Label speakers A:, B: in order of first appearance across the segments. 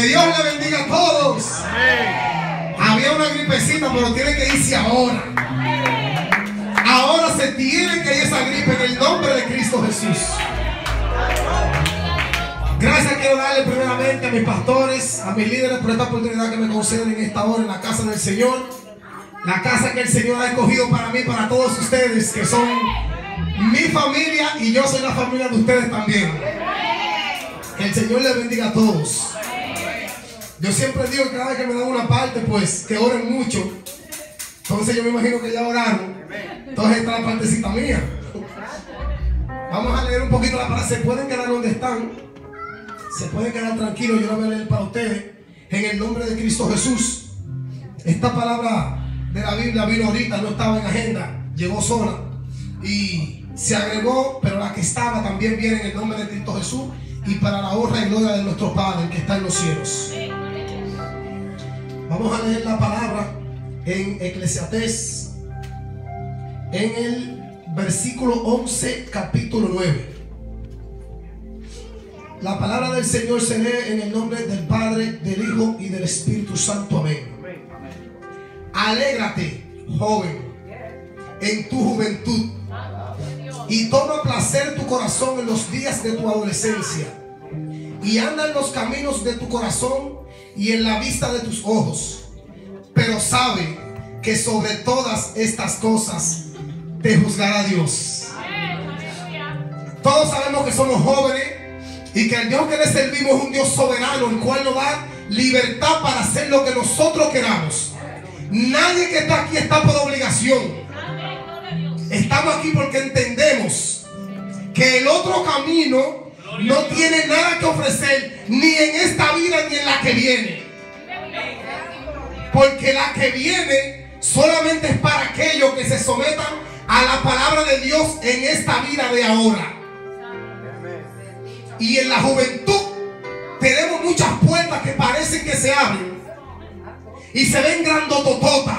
A: Dios le bendiga a todos. Había una gripecita, pero tiene que irse ahora. Ahora se tiene que ir esa gripe en el nombre de Cristo Jesús. Gracias quiero darle primeramente a mis pastores, a mis líderes por esta oportunidad que me conceden en esta hora en la casa del Señor. La casa que el Señor ha escogido para mí, para todos ustedes que son mi familia y yo soy la familia de ustedes también. Que el Señor les bendiga a todos. Yo siempre digo que cada vez que me dan una parte, pues que oren mucho. Entonces yo me imagino que ya oraron. Entonces esta es la partecita mía. Vamos a leer un poquito la palabra. Se pueden quedar donde están. Se pueden quedar tranquilos. Yo la voy a leer para ustedes. En el nombre de Cristo Jesús. Esta palabra de la Biblia vino ahorita. No estaba en agenda. Llegó sola. Y se agregó. Pero la que estaba también viene en el nombre de Cristo Jesús. Y para la honra y gloria de nuestro Padre que está en los cielos. Vamos a leer la palabra en Eclesiastés, en el versículo 11, capítulo 9. La palabra del Señor se lee en el nombre del Padre, del Hijo y del Espíritu Santo. Amén. Alégrate, joven, en tu juventud, y toma placer tu corazón en los días de tu adolescencia, y anda en los caminos de tu corazón y en la vista de tus ojos. Pero sabe que sobre todas estas cosas te juzgará Dios. Todos sabemos que somos jóvenes y que el Dios que le servimos es un Dios soberano, el cual nos da libertad para hacer lo que nosotros queramos. Nadie que está aquí está por obligación. Estamos aquí porque entendemos que el otro camino no tiene nada que ofrecer, ni en esta vida ni en la que viene. Porque la que viene solamente es para aquellos que se sometan a la palabra de Dios en esta vida de ahora. Y en la juventud tenemos muchas puertas que parecen que se abren y se ven grandotototas.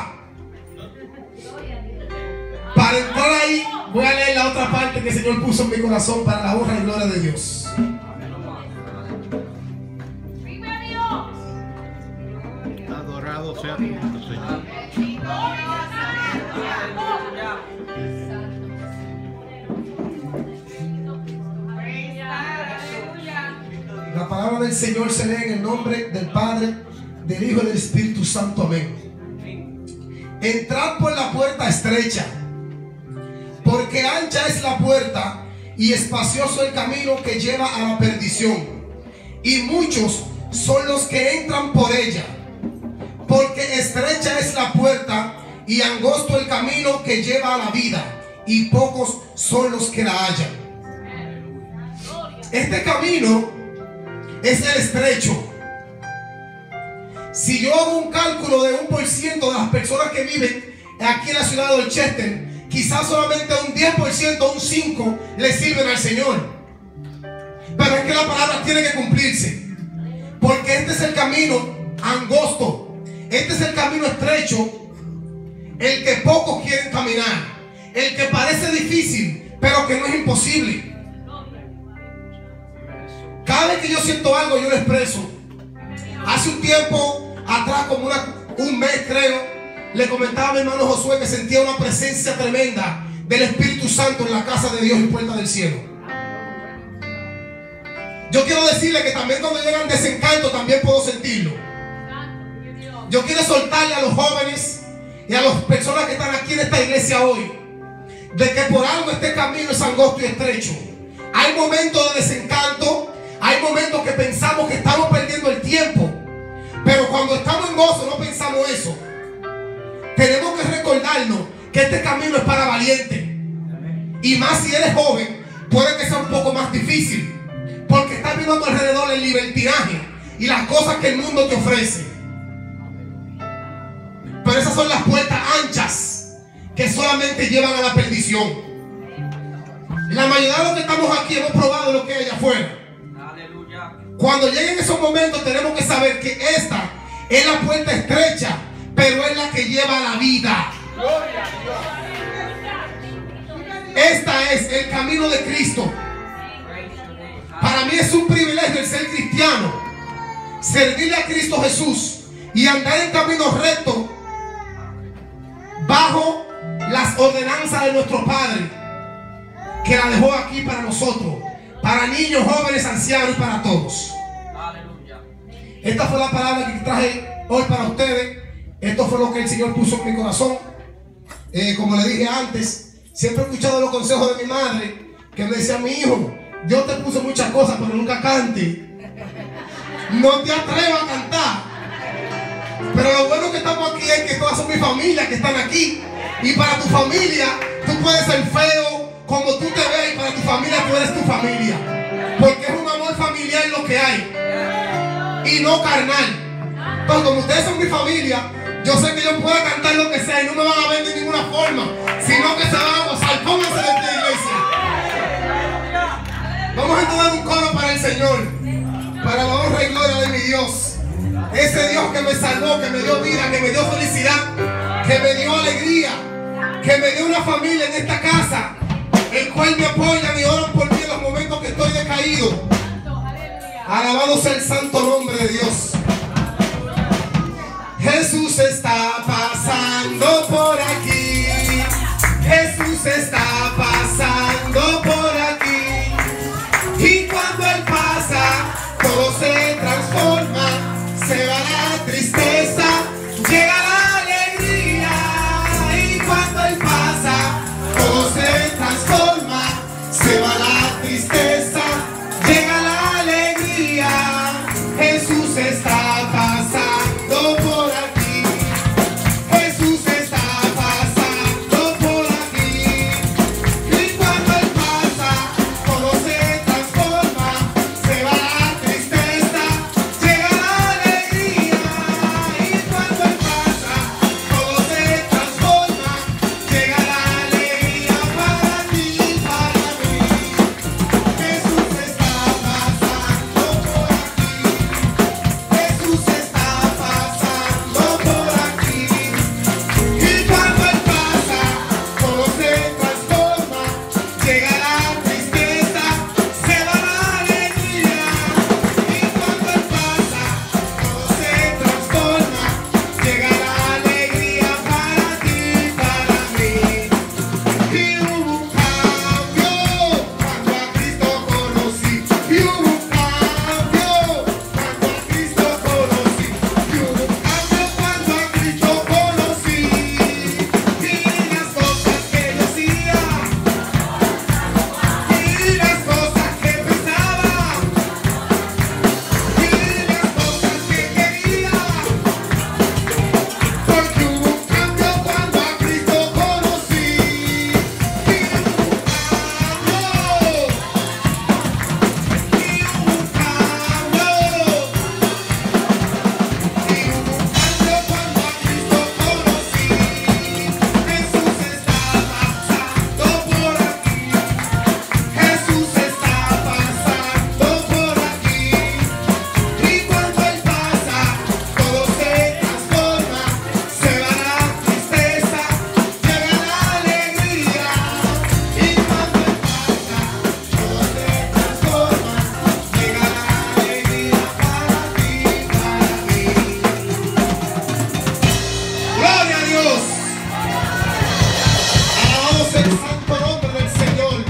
A: Para entrar ahí voy a leer la otra parte que el Señor puso en mi corazón para la honra y gloria de Dios.
B: Adorado sea Cristo, Señor.
A: La palabra del Señor se lee en el nombre del Padre, del Hijo y del Espíritu Santo. Amén. Entrad por la puerta estrecha, porque ancha es la puerta y espacioso el camino que lleva a la perdición, y muchos son los que entran por ella. Porque estrecha es la puerta y angosto el camino que lleva a la vida, y pocos son los que la hallan. Este camino es el estrecho. Si yo hago un cálculo de 1% de las personas que viven aquí en la ciudad de Dorchester, quizás solamente un 10%, un 5% le sirven al Señor. Pero es que la palabra tiene que cumplirse. Porque este es el camino angosto. Este es el camino estrecho, el que pocos quieren caminar, el que parece difícil, pero que no es imposible. Cada vez que yo siento algo, yo lo expreso. Hace un tiempo atrás, como un mes creo, le comentaba a mi hermano Josué que sentía una presencia tremenda del Espíritu Santo en la casa de Dios y puerta del cielo. Yo quiero decirle que también cuando llegan desencanto, también puedo sentirlo. Yo quiero soltarle a los jóvenes y a las personas que están aquí en esta iglesia hoy, de que por algo este camino es angosto y estrecho. Hay momentos de desencanto, hay momentos que pensamos que estamos perdiendo el tiempo, pero cuando estamos en gozo no pensamos eso. Tenemos que recordarnos que este camino es para valientes. Y más si eres joven, puede que sea un poco más difícil, porque estás viendo a tu alrededor el libertinaje y las cosas que el mundo te ofrece. Pero esas son las puertas anchas que solamente llevan a la perdición. La mayoría de los que estamos aquí hemos probado lo que hay allá afuera. Cuando lleguen esos momentos tenemos que saber que esta es la puerta estrecha, pero es la que lleva a la vida. Esta es el camino de Cristo. Para mí es un privilegio el ser cristiano. servirle a Cristo Jesús y andar en camino recto bajo las ordenanzas de nuestro Padre, que la dejó aquí para nosotros, para niños, jóvenes, ancianos y para todos. Esta fue la palabra que traje hoy para ustedes. Esto fue lo que el Señor puso en mi corazón. Como le dije antes, siempre he escuchado los consejos de mi madre, que me decía: mi hijo, Dios te puso muchas cosas, pero nunca cante. No te atrevas a cantar. Pero lo bueno que estamos aquí es que todas son mi familia que están aquí. Y para tu familia, tú puedes ser feo como tú te ves, y para tu familia tú eres tu familia. Porque es un amor familiar lo que hay, y no carnal. Entonces, como ustedes son mi familia, yo sé que yo puedo cantar lo que sea y no me van a ver de ninguna forma, sino que se van a gozar. Pónganse de esta iglesia. Vamos a entonar un coro para el Señor, para la honra y gloria de mi Dios. Ese Dios que me salvó, que me dio vida, que me dio felicidad, que me dio alegría, que me dio una familia en esta casa, el cual me apoyan y oran por mí en los momentos que estoy decaído. Alabado sea el santo nombre de Dios. Jesús está pasando por aquí. Jesús está pasando por aquí. Y cuando Él pasa, todo se transforma. Se va la tristeza, llega la alegría. Y cuando Él pasa, todo se transforma. Se va la tristeza, llega la alegría. Jesús está pasando por aquí. Jesús está pasando por aquí. Y cuando Él pasa, todo se transforma. Se va la tristeza, llega la alegría. Y cuando Él pasa, todo se transforma. Llega la alegría para ti, para mí. Jesús está pasando por aquí. Jesús está pasando por aquí. Y cuando Él pasa, todo se transforma. Llega la tristeza, se va la alegría. Y cuando Él pasa, todo se transforma. Llega la alegría para ti, para mí. Y hubo un cambio cuando a Cristo conocí. Y hubo un cambio cuando a Cristo conocí. Y hubo un cambio cuando a Cristo conocí. Y las cosas que yo hacía, y las cosas que pensaba, y las cosas que quería. Porque hubo un cambio cuando a Cristo conocí. Y hubo un cambio. Y hubo un ¡Gloria a Dios! Alabado sea el santo nombre del Señor.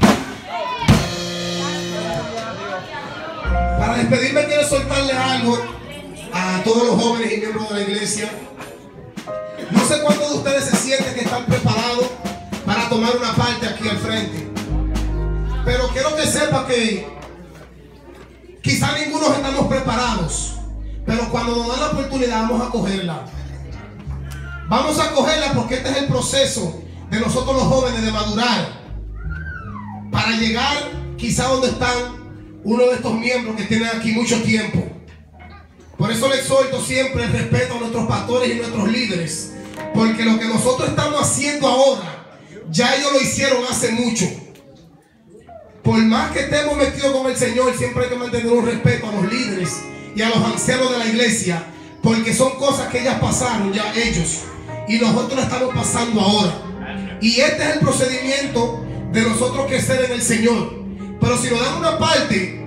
A: Para despedirme quiero soltarle algo a todos los jóvenes y miembros de la iglesia. No sé cuántos de ustedes se sienten que están preparados para tomar una parte aquí al frente, pero quiero que sepa que quizá ninguno estamos preparados, pero cuando nos dan la oportunidad vamos a cogerla. Vamos a cogerla porque este es el proceso de nosotros los jóvenes de madurar para llegar quizá donde están uno de estos miembros que tienen aquí mucho tiempo. Por eso le exhorto siempre el respeto a nuestros pastores y nuestros líderes, porque lo que nosotros estamos haciendo ahora ya ellos lo hicieron hace mucho. Por más que estemos metidos con el Señor, siempre hay que mantener un respeto a los líderes y a los ancianos de la iglesia, porque son cosas que ellas pasaron ya ellos y nosotros la estamos pasando ahora. Y este es el procedimiento de nosotros crecer en el Señor. Pero si nos dan una parte,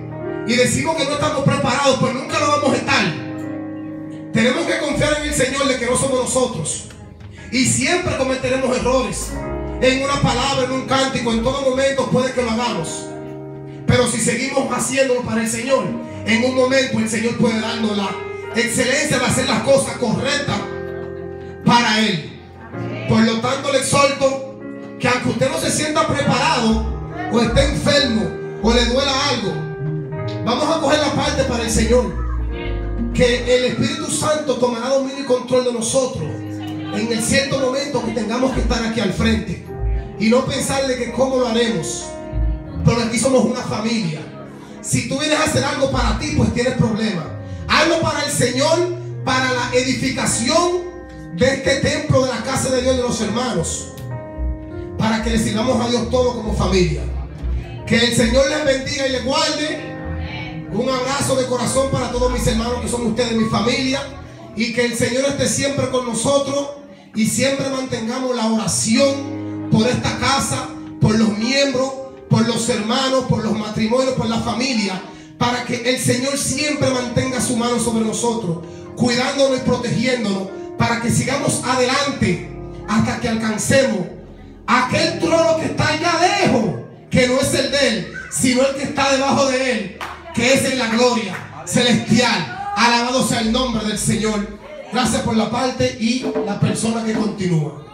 A: y decimos que no estamos preparados, pues nunca lo vamos a estar. Tenemos que confiar en el Señor de que no somos nosotros. Y siempre cometeremos errores. En una palabra, en un cántico, en todo momento puede que lo hagamos. Pero si seguimos haciéndolo para el Señor, en un momento el Señor puede darnos la excelencia de hacer las cosas correctas para Él. Por lo tanto, le exhorto que aunque usted no se sienta preparado, o esté enfermo, o le duela algo, vamos a coger la parte para el Señor. Que el Espíritu Santo tomará dominio y control de nosotros en el cierto momento que tengamos que estar aquí al frente. Y no pensar de que cómo lo haremos. Pero aquí somos una familia. Si tú vienes a hacer algo para ti, pues tienes problemas. Hazlo para el Señor, para la edificación de este templo de la casa de Dios de los hermanos, para que le sirvamos a Dios todo como familia. Que el Señor les bendiga y les guarde. Un abrazo de corazón para todos mis hermanos que son ustedes, mi familia. Y que el Señor esté siempre con nosotros. Y siempre mantengamos la oración por esta casa, por los miembros, por los hermanos, por los matrimonios, por la familia. Para que el Señor siempre mantenga su mano sobre nosotros, cuidándonos y protegiéndonos, para que sigamos adelante hasta que alcancemos aquel trono que está allá lejos, que no es el de Él, sino el que está debajo de Él, que es en la gloria celestial. Alabado sea el nombre del Señor. Gracias por la parte y la persona que continúa.